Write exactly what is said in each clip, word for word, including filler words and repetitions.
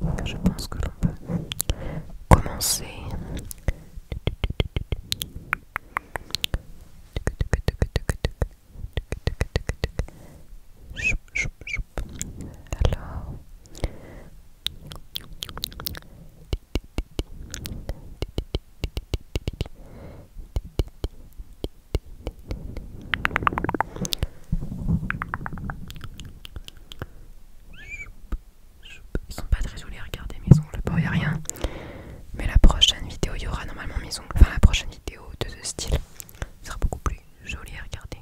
je pense que l'on peut commencer. Choup, choup, choup. Alors, ils sont pas très jolis à regarder mes ongles, bon y a rien. Mais la prochaine vidéo, il y aura normalement mes ongles. Enfin la prochaine vidéo de ce style sera beaucoup plus jolie à regarder.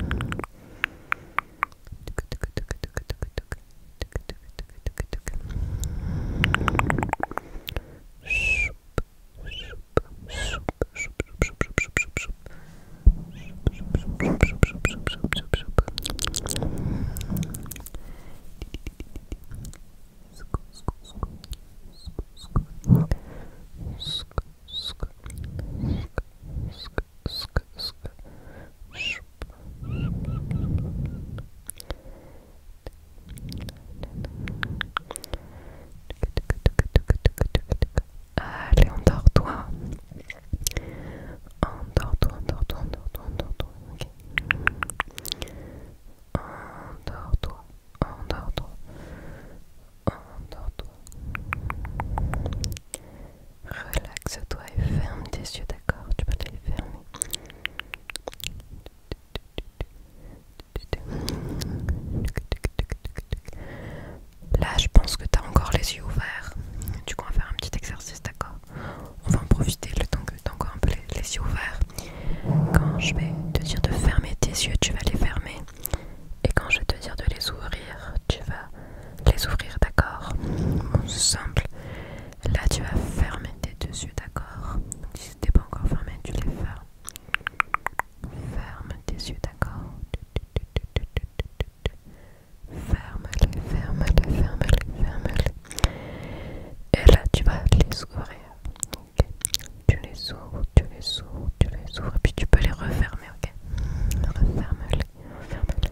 Allez, endors-toi. Endors-toi, endors-toi, endors-toi, endors-toi. Ok. Endors-toi, endors-toi, endors-toi. Relaxe-toi et ferme tes yeux, d'accord? Tu peux les fermer. Là, je pense que tu as encore les yeux ouverts. Du coup, on va faire un petit exercice, d'accord? On va en profiter le temps que tu as encore un peu les, les yeux ouverts. Quand je vais te dire de fermer tes yeux, tu vas les fermer. Et quand je vais te dire de les ouvrir, tu vas les ouvrir, d'accord? Bon, c'est simple. Là, tu vas fermer tes deux yeux, d'accord? Donc, si c'était pas encore fermé, tu les fermes. Ferme tes yeux, d'accord? Ferme-les, ferme-les, ferme-les, ferme-les. Et là, tu vas les ouvrir. Ok. Tu les ouvres, tu les ouvres, tu les ouvres. Et puis tu peux les refermer, ok? Referme-les, referme-les,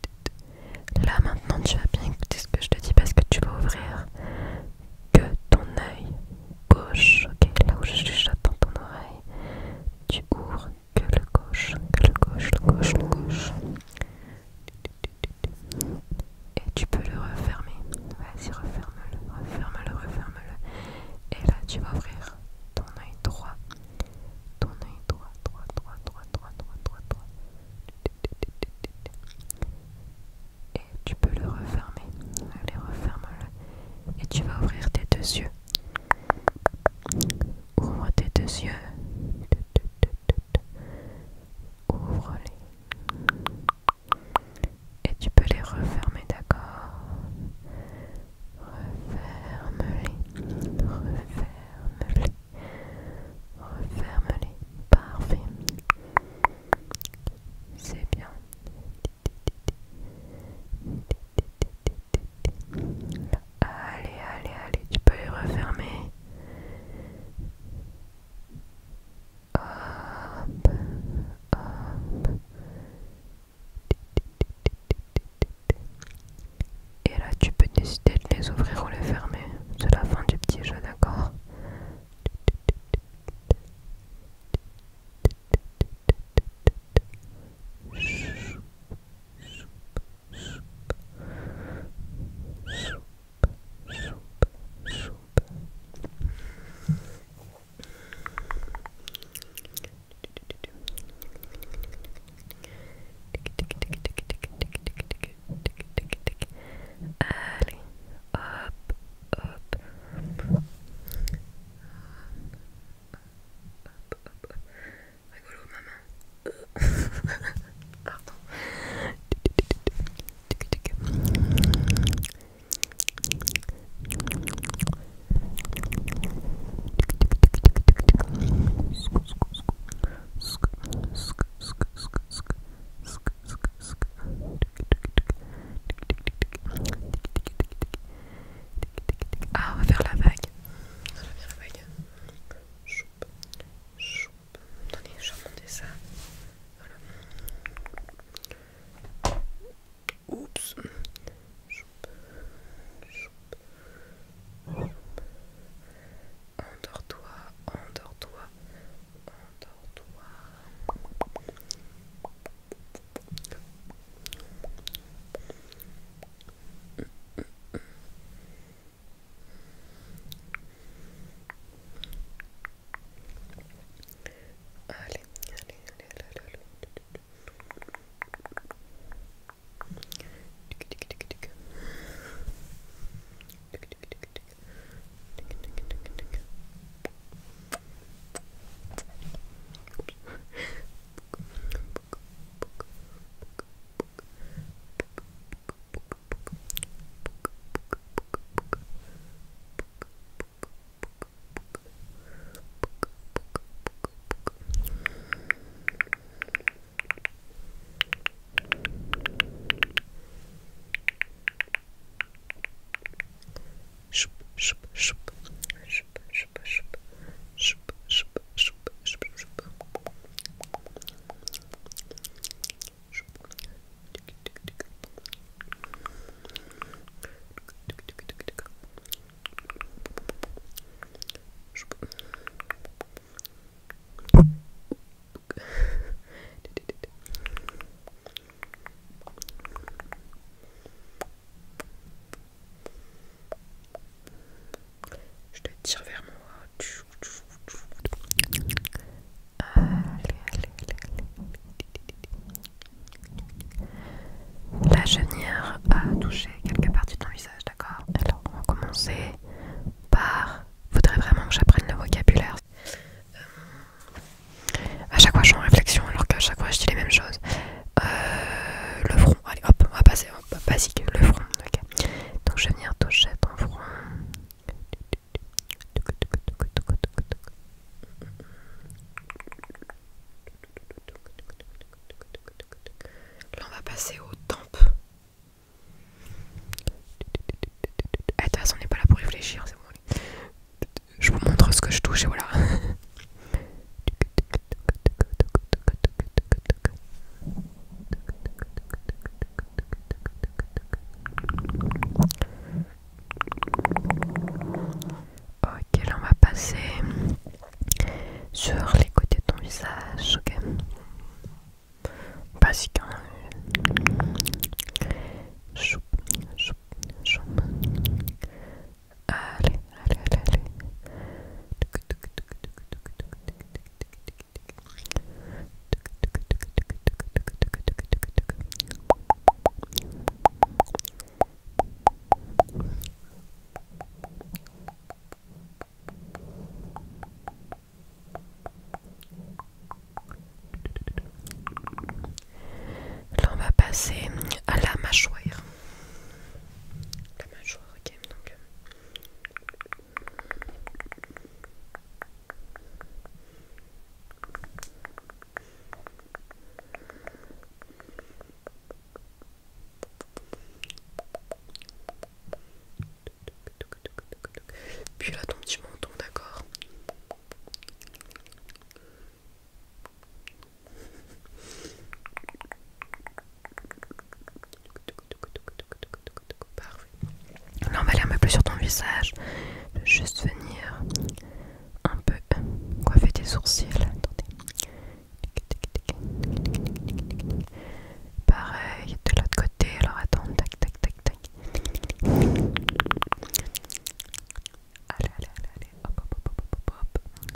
referme-les. Là, maintenant, tu vas bien écouter ce que je te dis parce que tu vas ouvrir que ton attire vers moi. Allez, allez, allez, allez. Là, je vais venir à toucher quelques parties de ton visage, d'accord? Alors, on va commencer par... Faudrait vraiment que j'apprenne le vocabulaire. À chaque fois, je suis en réflexion, alors qu'à chaque fois, je dis les mêmes choses. Euh, le front, allez, hop, on va passer, hop, basique, le front, ok. Donc, je vais venir toucher ton front. Là, on va passer aux tempes. Eh, de toute façon, on n'est pas là pour réfléchir, c'est bon. Je vous montre ce que je touche et voilà. Ok, là on va passer sur les côtés de ton visage, ok. Basique, hein. Choup, choup, choup. Allez, allez, allez, allez. Là on va passer à la mâchoire. La mâchoire, ok, donc. Puis là ton petit menton, d'accord. Parfait. Là on va aller un peu plus sur ton visage. Je vais juste venir un peu coiffer tes sourcils. Attendez. Pareil de l'autre côté. Alors attends, tac tac tac tac. Allez, allez, allez, allez. Hop, hop, hop, hop, hop, hop.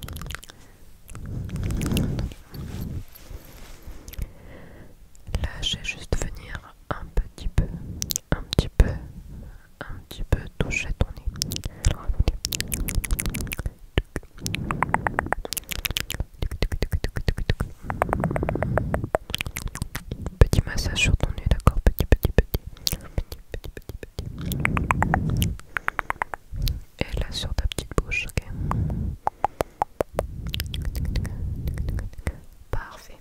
Là, je vais juste venir un petit peu, un petit peu, un petit peu toucher ton nez. Alors, attendez. Petit massage sur ton nez, d'accord? Petit, petit, petit. Petit, petit, petit, petit. Et là, sur ta petite bouche, ok? Parfait.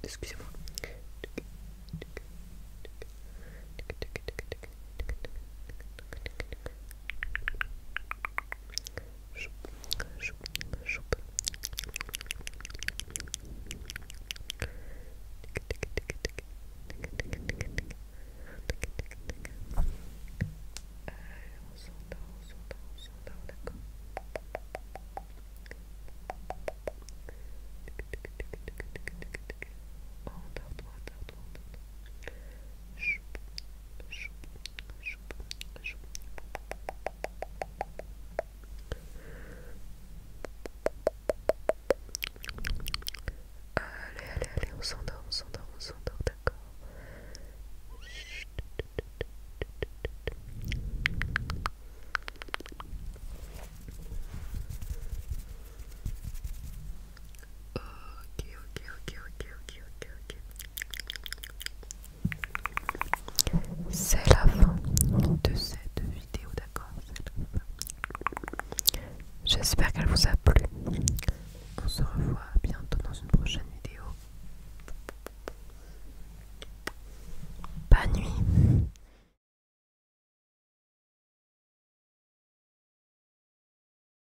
excusez-moi. On s'endort, on s'endort, on s'endort, d'accord. Endors-toi, endors-toi, endors-toi. Choup, choup, choup, choup. Allez, allez, allez, on s'endort, on s'endort, on s'endort, d'accord. Ok, ok, ok, ok, ok, ok, ok. C'est la fin de cette vidéo, d'accord? J'espère qu'elle vous a